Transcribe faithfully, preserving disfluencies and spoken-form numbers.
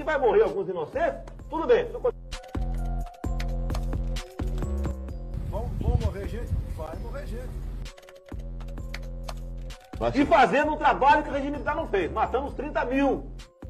que vai morrer alguns inocentes, tudo bem. Vão, vão morrer gente? Vai morrer gente. E fazendo um trabalho que o regime militar não fez, matando uns trinta mil.